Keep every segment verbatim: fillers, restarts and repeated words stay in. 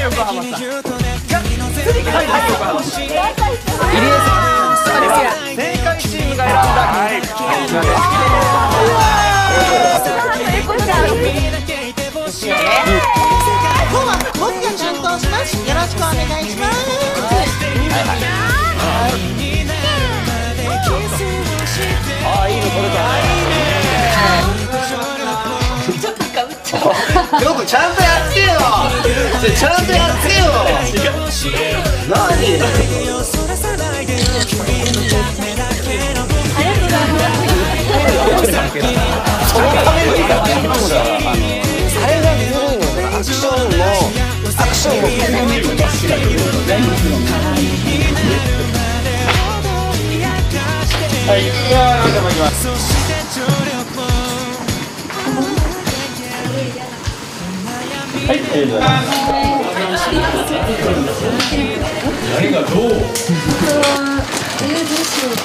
横浜さん。がっつり海外横浜。入江さん、正解チームが選んだはいこちらです。 今日は僕が担当します。よろしくお願いします。はいはい。 ああいいの取れたね。 ちょっとかぶっちゃう。 よくちゃんとやってよ。ちゃんとやってよ。何？そのためにあのあれがずるいのでアクションもアクションもはい、いやー、なんでもいきます。はい、ありがとうございます。ありがとう。 えー、どうしよう。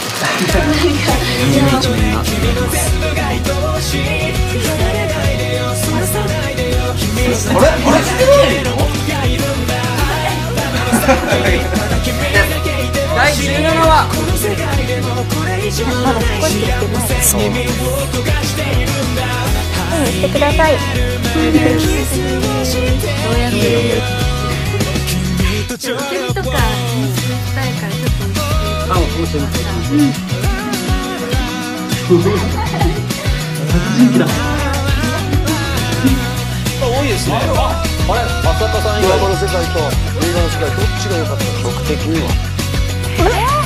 あれ、あれ知ってないの？だいじゅうななわ。そう。 言ってください。 どうやって曲とかしたいからちょっと教えて。 あ、もうそうしてみて。うん。多いですね。あれ、浅香さん以外の世界と映画の世界どっちが良かった？僕的には。